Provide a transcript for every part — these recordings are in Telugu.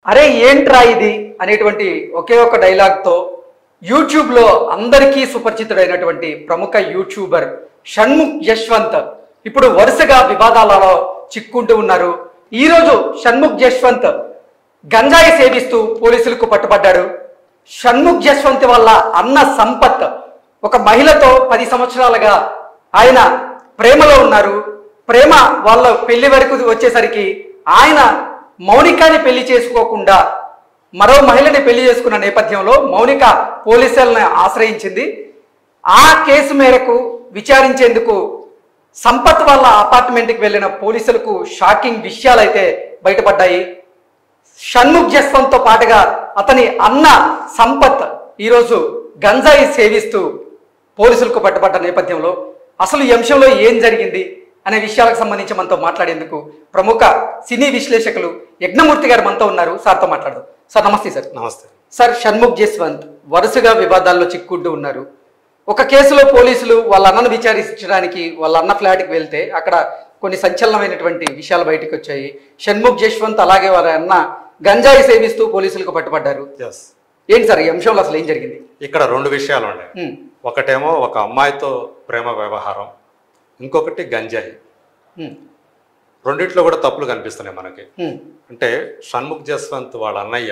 అరే ఏంట్రా ఇది అనేటువంటి ఒకే ఒక డైలాగ్తో యూట్యూబ్లో అందరికీ సుపరిచితుడైనటువంటి ప్రముఖ యూట్యూబర్ షణ్ముఖ్ యశ్వంత్ ఇప్పుడు వరుసగా వివాదాలలో చిక్కుంటూ ఉన్నారు. ఈరోజు షణ్ముఖ్ యశ్వంత్ గంజాయి సేవిస్తూ పోలీసులకు పట్టుబడ్డాడు. షణ్ముఖ్ యశ్వంత్ వాళ్ళ అన్న సంపత్ ఒక మహిళతో 10 సంవత్సరాలుగా ఆయన ప్రేమలో ఉన్నారు. ప్రేమ వాళ్ళ పెళ్లి వరకు వచ్చేసరికి ఆయన మౌనికాని పెళ్లి చేసుకోకుండా మరో మహిళని పెళ్లి చేసుకున్న నేపథ్యంలో మౌనిక పోలీసులను ఆశ్రయించింది. ఆ కేసు మేరకు విచారించేందుకు సంపత్ వాళ్ళ అపార్ట్మెంట్కి వెళ్ళిన పోలీసులకు షాకింగ్ విషయాలైతే బయటపడ్డాయి. షణ్ముఖ్ యశ్వంత్తో పాటుగా అతని అన్న సంపత్ ఈరోజు గంజాయి సేవిస్తూ పోలీసులకు పట్టుబడ్డ నేపథ్యంలో అసలు ఈ అంశంలో ఏం జరిగింది అనే విషయాలకు సంబంధించి మనతో మాట్లాడేందుకు ప్రముఖ సినీ విశ్లేషకులు యజ్ఞమూర్తి గారు మనతో ఉన్నారు. సార్తో మాట్లాడదాం. సార్ నమస్తే. సార్ నమస్తే. సార్, షణ్ముఖ్ యశ్వంత్ వరుసగా వివాదాల్లో చిక్కుంటూ ఉన్నారు. ఒక కేసులో పోలీసులు వాళ్ళ అన్నను విచారించడానికి వాళ్ళ అన్న ఫ్లాట్కి వెళ్తే అక్కడ కొన్ని సంచలనమైనటువంటి విషయాలు బయటకు వచ్చాయి. షణ్ముఖ్ యశ్వంత్ అలాగే వాళ్ళ అన్న గంజాయి సేవిస్తూ పోలీసులకు పట్టుబడ్డారు. ఏంటి సార్ ఈ అంశంలో అసలు ఏం జరిగింది? ఇక్కడ 2 విషయాలు ఉన్నాయి. ఒకటేమో ఒక అమ్మాయితో ప్రేమ వ్యవహారం, ఇంకొకటి గంజాయి. రెండిట్లో కూడా తప్పులు కనిపిస్తున్నాయి మనకి. అంటే షణ్ముఖ్ యశ్వంత్ వాళ్ళ అన్నయ్య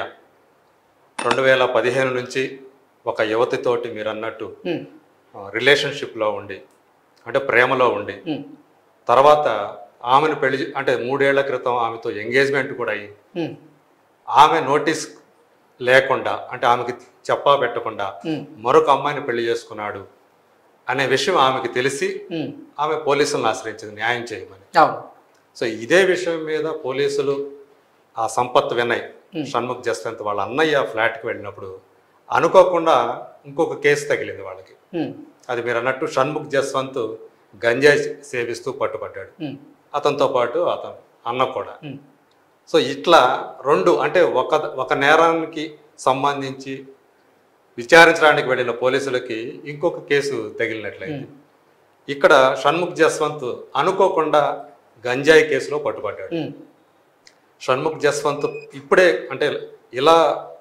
2015 నుంచి ఒక యువతితోటి మీరు అన్నట్టు రిలేషన్షిప్లో ఉండి, అంటే ప్రేమలో ఉండి, తర్వాత ఆమెను పెళ్లి అంటే 3 ఏళ్ల క్రితం ఆమెతో ఎంగేజ్మెంట్ కూడా అయ్యి ఆమె నోటీస్ లేకుండా, అంటే ఆమెకి చెప్పా పెట్టకుండా మరొక అమ్మాయిని పెళ్లి చేసుకున్నాడు అనే విషయం ఆమెకి తెలిసి ఆమె పోలీసులను ఆశ్రయించింది న్యాయం చేయమని. సో ఇదే విషయం మీద పోలీసులు ఆ సంపత్ వినయ్ షణ్ముఖ్ యశ్వంత్ వాళ్ళ అన్నయ్య ఫ్లాట్కి వెళ్ళినప్పుడు అనుకోకుండా ఇంకొక కేసు తగిలింది వాళ్ళకి. అది మీరు అన్నట్టు షణ్ముఖ్ యశ్వంత్ గంజాయి సేవిస్తూ పట్టుబడ్డాడు, అతనితో పాటు అతను అన్న కూడా. సో ఇట్లా 2 అంటే ఒక నేరానికి సంబంధించి విచారించడానికి వెళ్ళిన పోలీసులకి ఇంకొక కేసు తగిలినట్లయింది. ఇక్కడ షణ్ముఖ్ యశ్వంత్ అనుకోకుండా గంజాయి కేసులో పట్టుబడ్డాడు. షణ్ముఖ్ యశ్వంత్ ఇప్పుడే అంటే ఇలా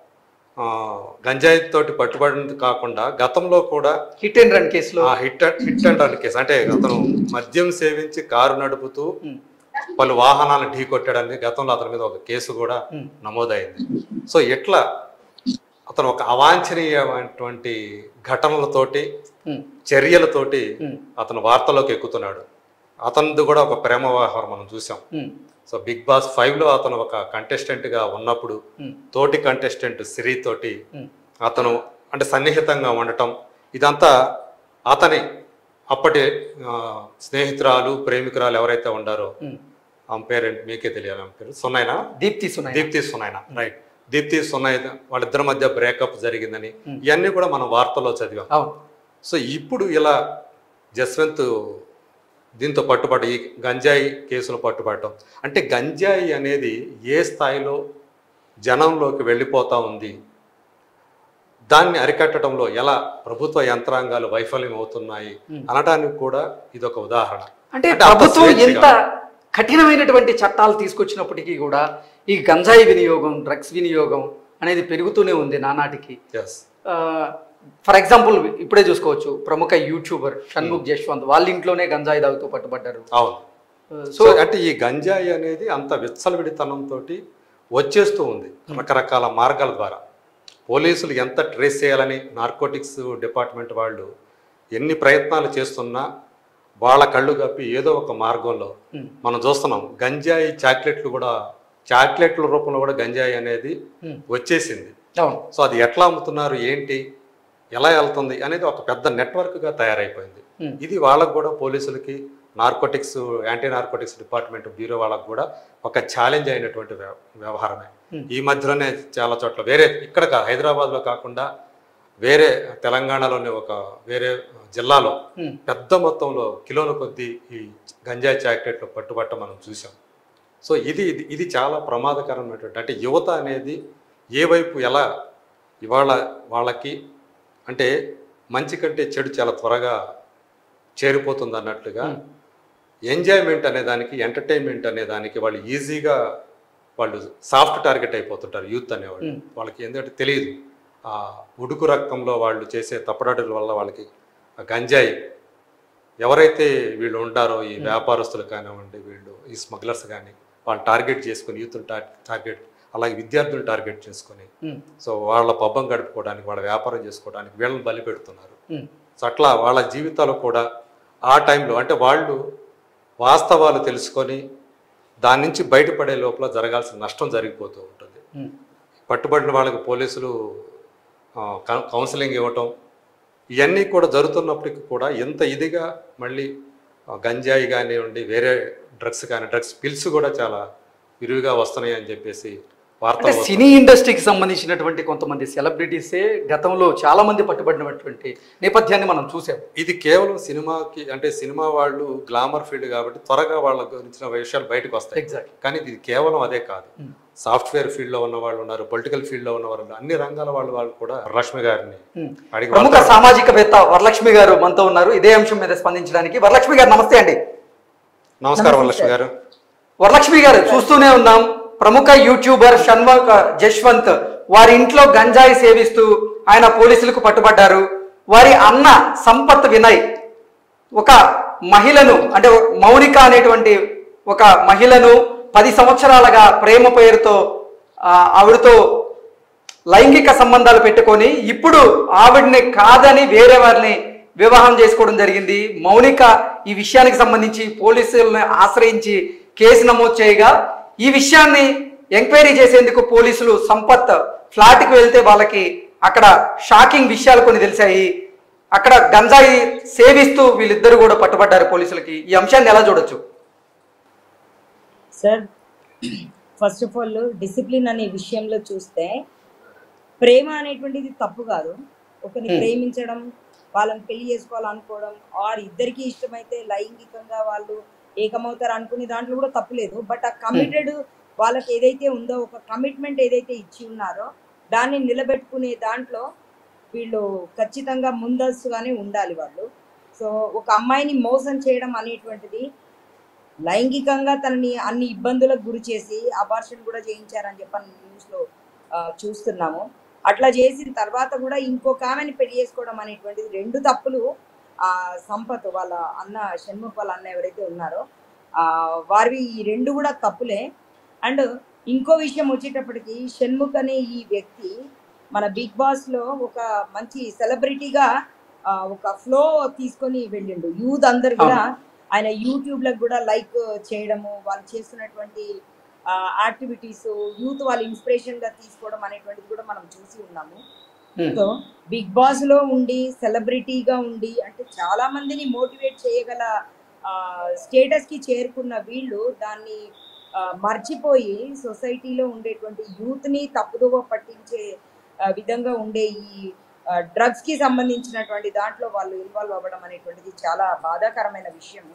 గంజాయి తోటి పట్టుబడింది కాకుండా గతంలో కూడా హిట్ అండ్ రన్ కేసులో హిట్ అండ్ రన్ కేసు, అంటే అతను మద్యం సేవించి కారు నడుపుతూ పలు వాహనాలను ఢీ కొట్టాడని గతంలో అతని మీద ఒక కేసు కూడా నమోదైంది. సో ఇట్లా అతను ఒక అవాంఛనీయమైనటువంటి ఘటనలతోటి చర్యలతోటి అతను వార్తలోకి ఎక్కుతున్నాడు. అతనిది కూడా ఒక ప్రేమ వ్యవహారం మనం చూసాం. సో బిగ్ బాస్ 5లో అతను ఒక కంటెస్టెంట్గా ఉన్నప్పుడు తోటి కంటెస్టెంట్ సిరి తోటి అతను అంటే సన్నిహితంగా ఉండటం, ఇదంతా అతని అప్పటి స్నేహితురాలు ప్రేమికురాలు ఎవరైతే ఉండారో ఆమె పేరెంట్ మీకే తెలియాలి, ఆమె పేరు సునైనా, దీప్తి సునైనా, రైట్. దీప్తి సునైనా వాళ్ళిద్దరి మధ్య బ్రేకప్ జరిగిందని ఇవన్నీ కూడా మనం వార్తల్లో చదివాం. సో ఇప్పుడు ఇలా యశ్వంత్ దీంతో పట్టుబడి ఈ గంజాయి కేసులో పట్టుబడటం అంటే గంజాయి అనేది ఏ స్థాయిలో జనంలోకి వెళ్ళిపోతా ఉంది, దాన్ని అరికట్టడంలో ఎలా ప్రభుత్వ యంత్రాంగాలు వైఫల్యం అవుతున్నాయి అనడానికి కూడా ఇదొక ఉదాహరణ. అంటే ప్రభుత్వం ఎంత కఠినమైనటువంటి చట్టాలు తీసుకొచ్చినప్పటికీ కూడా ఈ గంజాయి వినియోగం, డ్రగ్స్ వినియోగం అనేది పెరుగుతూనే ఉంది నానాటికి. ఫర్ ఎగ్జాంపుల్ ఇప్పుడే చూసుకోవచ్చు, ప్రముఖ యూట్యూబర్ షణ్ముఖ్ యశ్వంత్ వాళ్ళ ఇంట్లోనే గంజాయి తాగుతూ పట్టుబడ్డారు. అవును. సో అంటే ఈ గంజాయి అనేది అంత విచ్చలవిడితనంతో వచ్చేస్తూ ఉంది రకరకాల మార్గాల ద్వారా. పోలీసులు ఎంత ట్రేస్ చేయాలని నార్కోటిక్స్ డిపార్ట్మెంట్ వాళ్ళు ఎన్ని ప్రయత్నాలు చేస్తున్నా వాళ్ళ కళ్ళు కప్పి ఏదో ఒక మార్గంలో మనం చూస్తున్నాం. గంజాయి చాక్లెట్ల రూపంలో కూడా గంజాయి అనేది వచ్చేసింది. సో అది ఎట్లా అమ్ముతున్నారు, ఏంటి, ఎలా వెళ్తుంది అనేది ఒక పెద్ద నెట్వర్క్గా తయారైపోయింది. ఇది వాళ్ళకు కూడా పోలీసులకి narcotics anti narcotics department bureau వాళ్ళకు కూడా ఒక ఛాలెంజ్ అయినటువంటి వ్యవహారమే. ఈ మధ్యలోనే చాలా చోట్ల వేరే ఇక్కడ హైదరాబాద్లో కాకుండా వేరే తెలంగాణలోని ఒక వేరే జిల్లాలో పెద్ద మొత్తంలో కిలోల కొద్దీ ఈ గంజాయి చాక్లెట్లు పట్టుబట్ట మనం చూసాం. సో ఇది చాలా ప్రమాదకరమైనటువంటి, అంటే యువత అనేది ఏ వైపు ఎలా ఇవాళ వాళ్ళకి అంటే మంచి కంటే చెడు చాలా త్వరగా చేరిపోతుంది అన్నట్లుగా ఎంజాయ్మెంట్ అనేదానికి, ఎంటర్టైన్మెంట్ అనేదానికి వాళ్ళు ఈజీగా వాళ్ళు సాఫ్ట్ టార్గెట్ అయిపోతుంటారు యూత్ అనేవాళ్ళు. వాళ్ళకి ఎందుకంటే తెలియదు, ఆ ఉడుకు రక్తంలో వాళ్ళు చేసే తప్పడాటుల వల్ల వాళ్ళకి గంజాయి ఎవరైతే వీళ్ళు ఉంటారో ఈ వ్యాపారస్తులు కానివ్వండి, వీళ్ళు ఈ స్మగ్లర్స్ కానీ వాళ్ళు టార్గెట్ చేసుకొని యూత్ని టార్గెట్, అలాగే విద్యార్థులు టార్గెట్ చేసుకొని సో వాళ్ళ పబ్బం గడుపుకోవడానికి, వాళ్ళ వ్యాపారం చేసుకోవడానికి వీళ్ళని బలి పెడుతున్నారు. సో అట్లా వాళ్ళ జీవితాలు కూడా ఆ టైంలో అంటే వాళ్ళు వాస్తవాలు తెలుసుకొని దాని నుంచి బయటపడే లోపల జరగాల్సిన నష్టం జరిగిపోతూ ఉంటుంది. పట్టుబడిన వాళ్ళకి పోలీసులు కౌన్సిలింగ్ ఇవ్వటం ఇవన్నీ కూడా జరుగుతున్నప్పటికీ కూడా ఎంత ఇదిగా మళ్ళీ గంజాయి కానివ్వండి, వేరే డ్రగ్స్ కానీ, డ్రగ్స్ పిల్స్ కూడా చాలా విరివిగా వస్తున్నాయి అని చెప్పేసి వార్తలు. సినీ ఇండస్ట్రీకి సంబంధించినటువంటి కొంతమంది సెలబ్రిటీసే గతంలో చాలా మంది పట్టుబడినటువంటి నేపథ్యాన్ని మనం చూసాం. ఇది కేవలం సినిమాకి అంటే సినిమా వాళ్ళు గ్లామర్ ఫీల్డ్ కాబట్టి త్వరగా వాళ్ళ గురించిన విషయాలు బయటకు వస్తాయి. కానీ ఇది కేవలం అదే కాదు, సాఫ్ట్వేర్ ఫీల్డ్ లో ఉన్న వాళ్ళు ఉన్నారు, పొలిటికల్ ఫీల్డ్ లో ఉన్న వాళ్ళు, అన్ని రంగాల వాళ్ళు కూడా వరలక్ష్మి గారిని అడిగి. ప్రముఖ సామాజికవేత్త వరలక్ష్మి గారు మనతో ఉన్నారు ఇదే అంశం మీద స్పందించడానికి. వరలక్ష్మి గారు నమస్తే అండి. నమస్కారం వరలక్ష్మి గారు. వరలక్ష్మి గారు, చూస్తూనే ఉన్నాం ప్రముఖ యూట్యూబర్ షణ్ముఖ్ జశ్వంత్ వారి ఇంట్లో గంజాయి సేవిస్తూ ఆయన పోలీసులకు పట్టుబడ్డారు. వారి అన్న సంపత్ వినయ్ ఒక మహిళను అంటే మౌనిక అనేటువంటి ఒక మహిళను 10 సంవత్సరాలుగా ప్రేమ పేరుతో ఆవిడతో లైంగిక సంబంధాలు పెట్టుకొని ఇప్పుడు ఆవిడని కాదని వేరే వారిని వివాహం చేసుకోవడం జరిగింది. మౌనిక ఈ విషయానికి సంబంధించి పోలీసులను ఆశ్రయించి కేసు నమోదు చేయగా ఈ విషయాన్ని ఎంక్వైరీ చేసేందుకు పోలీసులు సంపత్ ఫ్లాట్కి వెళ్తే వాళ్ళకి అక్కడ షాకింగ్ విషయాలు కొన్ని తెలిసాయి. అక్కడ గంజాయి సేవిస్తూ వీళ్ళిద్దరు కూడా పట్టుబడ్డారు పోలీసులకి. ఈ అంశాన్ని ఎలా చూడొచ్చు sir? First of all discipline అనే విషయంలో చూస్తే ప్రేమ అనేటువంటిది తప్పు కాదు. ఒకరిని ప్రేమించడం, వాళ్ళని పెళ్లి చేసుకోవాలనుకోవడం, ఆర్ ఇద్దరికి ఇష్టమైతే లైంగికంగా వాళ్ళు ఏకమవుతారు అనుకునే దాంట్లో కూడా తప్పులేదు. బట్ ఆ కమిటెడ్ వాళ్ళకి ఏదైతే ఉందో, ఒక కమిట్మెంట్ ఏదైతే ఇచ్చి ఉన్నారో దాన్ని నిలబెట్టుకునే దాంట్లో వీళ్ళు ఖచ్చితంగా ముందస్తుగానే ఉండాలి వాళ్ళు. సో ఒక అమ్మాయిని మోసం చేయడం అనేటువంటిది, లైంగికంగా తనని అన్ని ఇబ్బందులకు గురి చేసి అబార్షన్ కూడా చేయించారని చెప్పని న్యూస్లో చూస్తున్నాము. అట్లా చేసిన తర్వాత కూడా ఇంకొక ఆమెని పెళ్లి చేసుకోవడం అనేటువంటిది 2 తప్పులు. సంపత్ వాళ్ళ అన్న, షణ్ముఖ్ వాళ్ళ అన్న ఎవరైతే ఉన్నారో వారివి ఈ 2 కూడా తప్పులే. అండ్ ఇంకో విషయం వచ్చేటప్పటికి, షణ్ముఖ్ అనే ఈ వ్యక్తి మన బిగ్ బాస్లో ఒక మంచి సెలబ్రిటీగా ఒక ఫ్లో తీసుకొని వెళ్ళిండు. యూత్ అందరు కూడా ఆయన యూట్యూబ్లకు కూడా లైక్ చేయడము, వాళ్ళు చేస్తున్నటువంటి యాక్టివిటీస్ యూత్ వాళ్ళు ఇన్స్పిరేషన్ గా తీసుకోవడం అనేటువంటిది కూడా మనం చూసి ఉన్నాము. సో బిగ్ బాస్ లో ఉండి సెలబ్రిటీగా ఉండి అంటే చాలా మందిని మోటివేట్ చేయగల స్టేటస్ కి చేరుకున్న వీళ్ళు దాన్ని మర్చిపోయి సొసైటీలో ఉండేటువంటి యూత్ ని తప్పుదోవ పట్టించే విధంగా ఉండే ఈ డ్రగ్స్ కి సంబంధించినటువంటి దాంట్లో వాళ్ళు ఇన్వాల్వ్ అవ్వడం అనేటువంటిది చాలా బాధాకరమైన విషయం.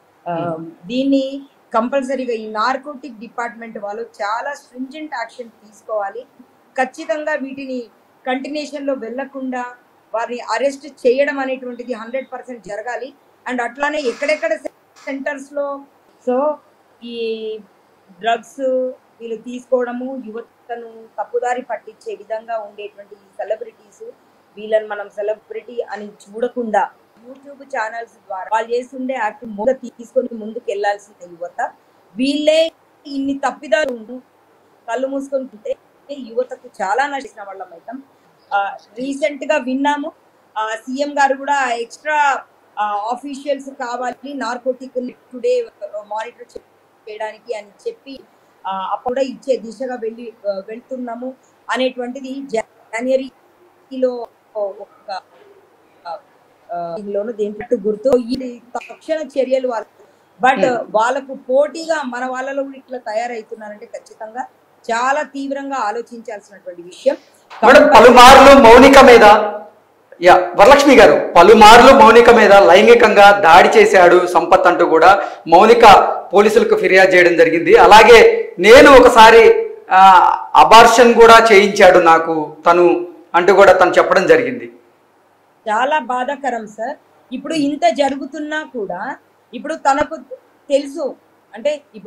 దీన్ని కంపల్సరీగా ఈ నార్కోటిక్ డిపార్ట్మెంట్ వాళ్ళు చాలా స్ట్రింజెంట్ యాక్షన్ తీసుకోవాలి. ఖచ్చితంగా వీటిని కంటిన్యూషన్ లో వెళ్లకుండా వారిని అరెస్ట్ చేయడం అనేటువంటిది 100% జరగాలి. అండ్ అట్లానే ఎక్కడెక్కడ సెంటర్స్ లో సో ఈ డ్రగ్స్ వీళ్ళు తీసుకోవడము, యువతను తప్పుదారి పట్టించే విధంగా ఉండేటువంటి ఈ సెలబ్రిటీస్, వీళ్ళని మనం సెలబ్రిటీ అని చూడకుండా యూట్యూబ్ ఛానల్స్ ద్వారా వాళ్ళు చేస్తుండే యాక్ట్ తీసుకొని ముందుకు వెళ్లాల్సిన యువత, వీళ్ళే ఇన్ని తప్పిదాలు కళ్ళు మూసుకొని ఉంటే యువతకు చాలా నష్టం వాళ్ళం అవుతాం. రీసెంట్ గా విన్నాము, సీఎం గారు కూడా ఎక్స్ట్రా ఆఫీషియల్స్ కావాలి నార్కోటిక్ టుడే మానిటర్ చేయడానికి అని చెప్పి అప్పుడు ఇచ్చే దిశగా వెళ్తున్నాము అనేటువంటిది జనవరిలో ఒక దేంట్లో గుర్తు ఈ తక్షణ చర్యలు వాళ్ళు. బట్ వాళ్ళకు పోటీగా మన వాళ్ళలో ఇట్లా తయారవుతున్నారంటే ఖచ్చితంగా చాలా తీవ్రంగా ఆలోచించాల్సినటువంటి విషయం. పలుమార్లు మౌనిక మీద వరలక్ష్మి గారు పలుమార్లు మౌనిక మీద లైంగికంగా దాడి చేశాడు సంపత్ అంటూ కూడా మౌనిక పోలీసులకు ఫిర్యాదు చేయడం జరిగింది. అలాగే నేను ఒకసారి అబార్షన్ కూడా చేయించాడు నాకు తను అంటూ కూడా తను చెప్పడం జరిగింది. చాలా బాధాకరం సార్. ఇప్పుడు ఇంత జరుగుతున్నా కూడా ఇప్పుడు తనకు తెలుసు అంటే ఇప్పుడు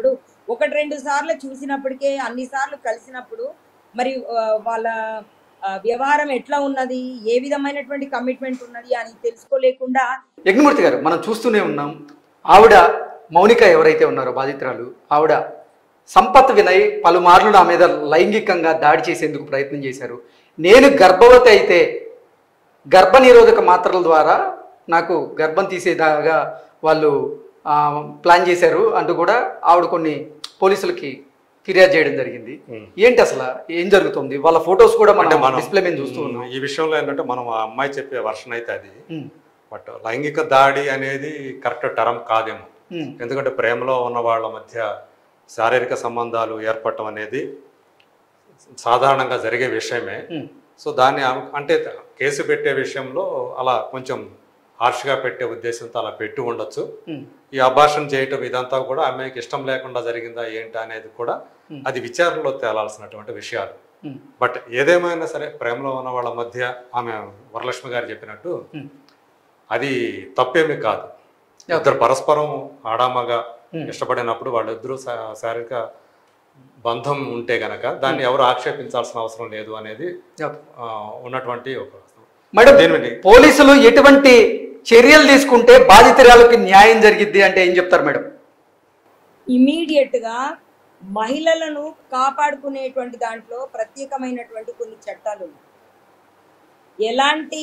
ఒకటి రెండు సార్లు చూసినప్పటికే అన్ని సార్లు కలిసినప్పుడు మరి వాళ్ళ వ్యవహారం ఎట్లా ఉన్నది, ఏ విధమైనటువంటి కమిట్మెంట్ ఉన్నది అని తెలుసుకోలేకుండా. యజ్ఞమూర్తి గారు, మనం చూస్తూనే ఉన్నాం, ఆవిడ మౌనిక ఎవరైతే ఉన్నారో బాధితురాలు, ఆవిడ సంపత్ వినయ్ పలుమార్లు నా మీద లైంగికంగా దాడి చేసేందుకు ప్రయత్నం చేశారు. నేను గర్భవతి అయితే గర్భనిరోధక మాత్రల ద్వారా నాకు గర్భం తీసేదాగా వాళ్ళు ప్లాన్ చేశారు అంటూ కూడా ఆవిడ కొన్ని పోలీసులకి ఫిర్యాదు చేయడం జరిగింది. ఏంటి అసలు ఏం జరుగుతుంది? వాళ్ళ ఫొటోస్ కూడా మనం డిస్ప్లే మీద చూస్తూ ఉన్నాం. ఈ విషయంలో ఏంటంటే మనం ఆ అమ్మాయి చెప్పే వర్షన్ అయితే అది, బట్ లైంగిక దాడి అనేది కరెక్ట్ టర్మ్ కాదేమో. ఎందుకంటే ప్రేమలో ఉన్న వాళ్ళ మధ్య శారీరక సంబంధాలు ఏర్పడటం అనేది సాధారణంగా జరిగే విషయమే. సో దాన్ని అంటే కేసు పెట్టే విషయంలో అలా కొంచెం హార్ష్గా పెట్టే ఉద్దేశంతో అలా పెట్టి ఉండొచ్చు. ఈ అబార్షన్ చేయటం ఇదంతా కూడా ఆమెకి ఇష్టం లేకుండా జరిగిందా ఏంటి అనేది కూడా అది విచారణలో తేలాల్సినటువంటి విషయాలు. బట్ ఏదేమైనా సరే ప్రేమలో ఉన్న వాళ్ళ మధ్య ఆమె వరలక్ష్మి గారు చెప్పినట్టు అది తప్పేమీ కాదు. ఇద్దరు పరస్పరం ఆడామగా ఇష్టపడినప్పుడు వాళ్ళిద్దరూ శారీరక బంధం ఉంటే గనక దాన్ని ఎవరు ఆక్షేపించాల్సిన అవసరం లేదు అనేది ఉన్నటువంటి ఒక. మేడం, పోలీసులు ఎటువంటి చర్యలు తీసుకుంటే బాధితురాలకు న్యాయం జరిగిద్ది అంటే ఏం చెప్తారు మేడం? ఇమీడియట్ గా మహిళలను కాపాడుకునేటువంటి దాంట్లో ప్రత్యేకమైనటువంటి కొన్ని చట్టాలు ఉన్నాయి. ఎలాంటి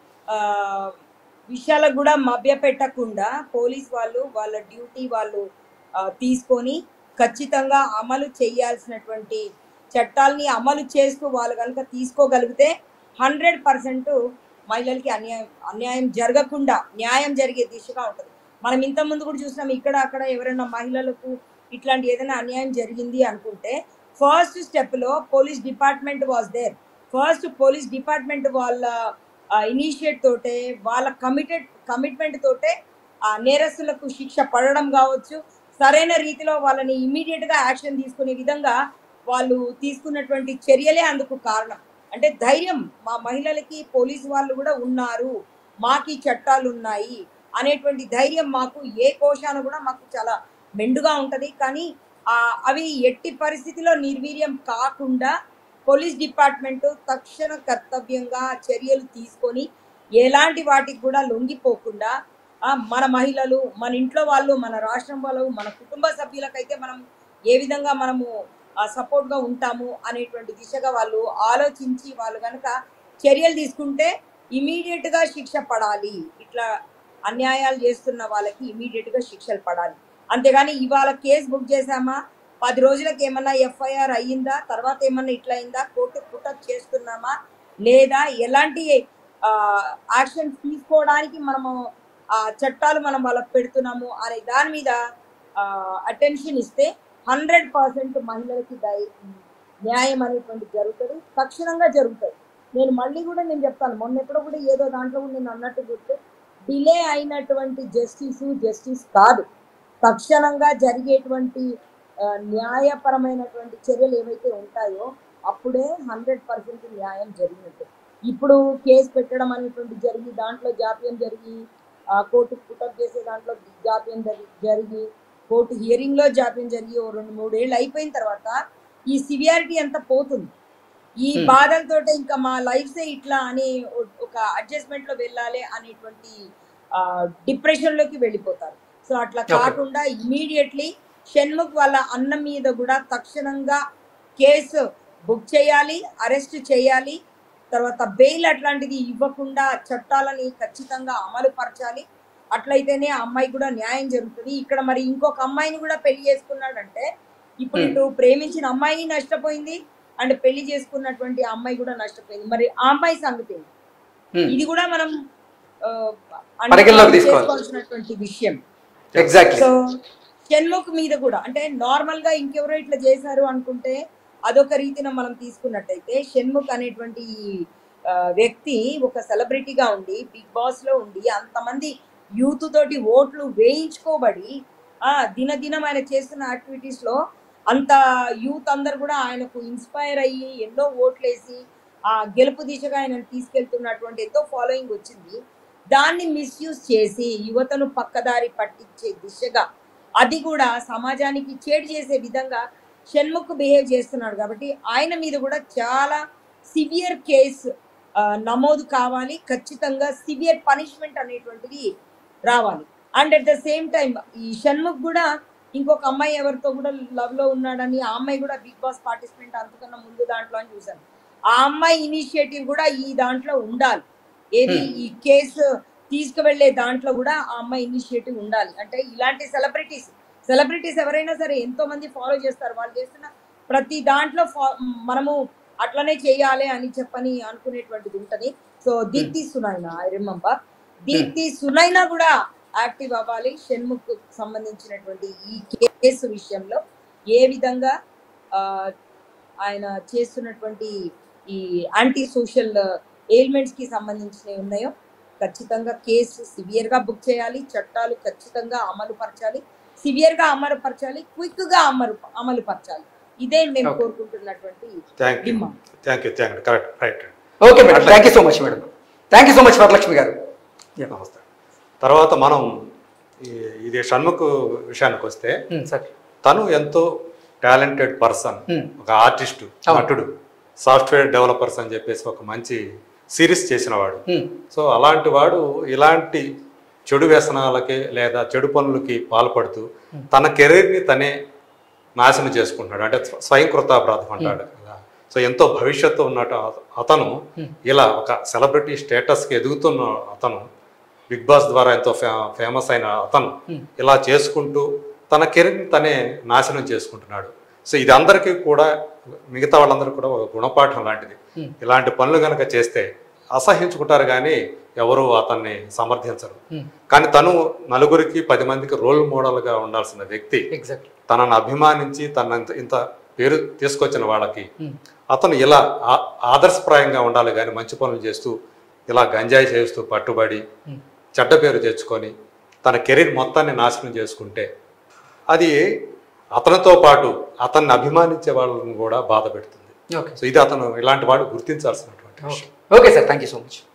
విషయాలకు కూడా మభ్య పెట్టకుండా పోలీస్ వాళ్ళు వాళ్ళ డ్యూటీ వాళ్ళు తీసుకొని ఖచ్చితంగా అమలు చేయాల్సినటువంటి చట్టాలని అమలు చేస్తూ వాళ్ళు కనుక తీసుకోగలిగితే 100% మహిళలకి అన్యాయం జరగకుండా న్యాయం జరిగే దిశగా ఉంటుంది. మనం ఇంతకుముందు కూడా చూసినాం, ఇక్కడ అక్కడ ఎవరైనా మహిళలకు ఇట్లాంటి ఏదైనా అన్యాయం జరిగింది అనుకుంటే ఫస్ట్ స్టెప్లో police department was there. First police department వాళ్ళ ఇనిషియేట్ తోటే, వాళ్ళ కమిట్మెంట్ తోటే ఆ నేరస్తులకు శిక్ష పడడం కావచ్చు, సరైన రీతిలో వాళ్ళని ఇమీడియట్గా యాక్షన్ తీసుకునే విధంగా వాళ్ళు తీసుకున్నటువంటి చర్యలే అందుకు కారణం. అంటే ధైర్యం, మా మహిళలకి పోలీసు వాళ్ళు కూడా ఉన్నారు, మాకు చట్టాలు ఉన్నాయి అనేటువంటి ధైర్యం మాకు ఏ కోశాన కూడా మాకు చాలా మెండుగా ఉంటుంది. కానీ అవి ఎట్టి పరిస్థితిలో నిర్వీర్యం కాకుండా పోలీస్ డిపార్ట్మెంట్ తక్షణ కర్తవ్యంగా చర్యలు తీసుకొని ఎలాంటి వాటికి కూడా లొంగిపోకుండా మన మహిళలు, మన ఇంట్లో వాళ్ళు, మన రాష్ట్రం వాళ్ళు, మన కుటుంబ సభ్యులకైతే మనం ఏ విధంగా మనము సపోర్ట్గా ఉంటాము అనేటువంటి దిశగా వాళ్ళు ఆలోచించి వాళ్ళు కనుక చర్యలు తీసుకుంటే ఇమీడియట్గా శిక్ష పడాలి. ఇట్లా అన్యాయాలు చేస్తున్న వాళ్ళకి ఇమీడియట్గా శిక్షలు పడాలి. అంతేగాని ఇవాళ కేసు బుక్ చేసామా, 10 రోజులకు ఏమన్నా ఎఫ్ఐఆర్ అయ్యిందా, తర్వాత ఏమన్నా ఇట్లా అయిందా, కోర్టు పుటప్ చేస్తున్నామా లేదా, ఎలాంటి యాక్షన్ తీసుకోవడానికి మనము చట్టాలు మనం వాళ్ళకి పెడుతున్నాము అనే దాని మీద అటెన్షన్ ఇస్తే 100% మహిళలకి న్యాయం అనేటువంటి జరుగుతుంది, తక్షణంగా జరుగుతుంది. నేను మళ్ళీ కూడా నేను చెప్తాను, మొన్న ఎప్పుడో కూడా ఏదో దాంట్లో కూడా నేను అన్నట్టు గుర్తు, డిలే అయినటువంటి జస్టిస్ కాదు, తక్షణంగా జరిగేటువంటి న్యాయపరమైనటువంటి చర్యలు ఏవైతే ఉంటాయో అప్పుడే 100% న్యాయం జరిగినట్టు. ఇప్పుడు కేసు పెట్టడం అనేటువంటి జరిగి దాంట్లో జాప్యం జరిగి కోర్టుకు పుటప్ చేసే దాంట్లో జాప్యం జరిగి కోర్టు హియరింగ్లో జాప్యం జరిగి 2-3 ఏళ్ళు అయిపోయిన తర్వాత ఈ సివియారిటీ అంతా పోతుంది. ఈ బాధలతోటే ఇంకా మా లైఫ్సే ఇట్లా అని ఒక అడ్జస్ట్మెంట్లో వెళ్ళాలి అనేటువంటి డిప్రెషన్లోకి వెళ్ళిపోతారు. సో అట్లా కాకుండా ఇమీడియట్లీ షణ్ముఖ్ వాళ్ళ అన్న మీద కూడా తక్షణంగా కేసు బుక్ చేయాలి, అరెస్ట్ చేయాలి, తర్వాత బెయిల్ అట్లాంటిది ఇవ్వకుండా చట్టాలని ఖచ్చితంగా అమలు పరచాలి. అట్లయితేనే ఆ అమ్మాయి కూడా న్యాయం జరుగుతుంది. ఇక్కడ మరి ఇంకొక అమ్మాయిని కూడా పెళ్లి చేసుకున్నాడంటే ఇప్పుడు ఇటు ప్రేమించిన అమ్మాయి నష్టపోయింది అండ్ పెళ్లి చేసుకున్నటువంటి అమ్మాయి కూడా నష్టపోయింది. మరి ఆ అమ్మాయి సంగతి ఇది కూడా మనం చేసుకోవాల్సినటువంటి విషయం. సో షణ్ముఖ్ మీద కూడా అంటే నార్మల్ గా ఇంకెవరో ఇట్లా చేశారు అనుకుంటే అదొక రీతిన మనం తీసుకున్నట్టయితే షణ్ముఖ్ అనేటువంటి వ్యక్తి ఒక సెలబ్రిటీగా ఉండి బిగ్ బాస్ లో ఉండి అంతమంది యూత్ తోటి ఓట్లు వేయించుకోబడి దినదినం ఆయన చేస్తున్న యాక్టివిటీస్ లో అంత యూత్ అందరు కూడా ఆయనకు ఇన్స్పైర్ అయ్యి ఎన్నో ఓట్లు వేసి ఆ గెలుపు దిశగా ఆయన తీసుకెళ్తున్నటువంటి ఎంతో ఫాలోయింగ్ వచ్చింది. దాన్ని మిస్యూజ్ చేసి యువతను పక్కదారి పట్టించే దిశగా అది కూడా సమాజానికి చేటు చేసే విధంగా షణ్ముఖ్ బిహేవ్ చేస్తున్నాడు కాబట్టి ఆయన మీద కూడా చాలా సివియర్ కేసు నమోదు కావాలి, ఖచ్చితంగా సివియర్ పనిష్మెంట్ అనేటువంటిది రావాలి. And at the same time ఈ షణ్ముఖ్ కూడా ఇంకొక అమ్మాయి ఎవరితో కూడా లవ్ లో ఉన్నాడని, ఆ అమ్మాయి కూడా బిగ్ బాస్ పార్టిసిపెంట్ అంతకన్నా ముందు దాంట్లో అని చూసాను. ఆ అమ్మాయి ఇనిషియేటివ్ కూడా ఈ దాంట్లో ఉండాలి. ఏది ఈ కేసు తీసుకువెళ్లే దాంట్లో కూడా ఆ అమ్మాయి ఇనిషియేటివ్ ఉండాలి. అంటే ఇలాంటి సెలబ్రిటీస్ ఎవరైనా సరే ఎంతో మంది ఫాలో చేస్తారు, వాళ్ళు చేస్తున్న ప్రతి దాంట్లో మనము అట్లనే చేయాలి అని చెప్పని అనుకునేటువంటిది ఉంటది. So Deepthi Sunaina, I remember Deepthi Sunaina కూడా యాక్టివ్ అవ్వాలి. షణ్ముఖ్ సంబంధించినటువంటి ఈ కేసు విషయంలో ఏ విధంగా ఆయన చేస్తున్నటువంటి ఈ యాంటీ సోషల్ ఎయిల్మెంట్స్ కి సంబంధించినవి ఉన్నాయో ఖచ్చితంగా కేసు సివియర్ గా బుక్ చేయాలి, చట్టాలు ఖచ్చితంగా అమలు పరచాలి, సివియర్ గా అమలు పరచాలి, క్విక్ గా అమలు పరచాలి. ఇదే మేము కోరుకుంటున్నటువంటి demand. Okay madam, thank you so much madam. Thank you so much Varalakshmi garu. నమస్తే. తర్వాత మనం ఇది షణ్ముఖ్ విషయానికి వస్తే తను ఎంతో టాలెంటెడ్ పర్సన్, ఒక ఆర్టిస్టు, నటుడు, సాఫ్ట్వేర్ డెవలపర్స్ అని చెప్పేసి ఒక మంచి సిరీస్ చేసిన వాడు. సో అలాంటి వాడు ఇలాంటి చెడు వ్యసనాలకి లేదా చెడు పనులకి పాల్పడుతూ తన కెరీర్ని తనే నాశనం చేసుకుంటున్నాడు. అంటే స్వయంకృతాపరాధం అంటాడు కదా. సో ఎంతో భవిష్యత్తు ఉన్నట్టు అతను ఇలా ఒక సెలబ్రిటీ స్టేటస్కి ఎదుగుతున్న అతను, బిగ్ బాస్ ద్వారా ఎంతో ఫేమస్ అయిన అతను ఇలా చేసుకుంటూ తన కెరీర్ని తనే నాశనం చేసుకుంటున్నాడు. సో ఇది అందరికీ కూడా, మిగతా వాళ్ళందరికీ కూడా ఒక గుణపాఠం లాంటిది. ఇలాంటి పనులు కనుక చేస్తే అసహించుకుంటారు కానీ ఎవరు అతన్ని సమర్థించరు. కానీ తను నలుగురికి 10 మందికి రోల్ మోడల్గా ఉండాల్సిన వ్యక్తి. తనను అభిమానించి తన ఇంత పేరు తీసుకొచ్చిన వాళ్ళకి అతను ఇలా ఆదర్శప్రాయంగా ఉండాలి కానీ మంచి పనులు చేస్తూ ఇలా గంజాయి చేస్తూ పట్టుబడి చెడ్డ పేరు తెచ్చుకొని తన కెరీర్ మొత్తాన్ని నాశనం చేసుకుంటే అది అతనితో పాటు అతన్ని అభిమానించే వాళ్ళని కూడా బాధ పెడుతుంది. సో ఇది అతను ఇలాంటి వాడు గుర్తించాల్సినటువంటి విషయం. Okay sir, thank you so much.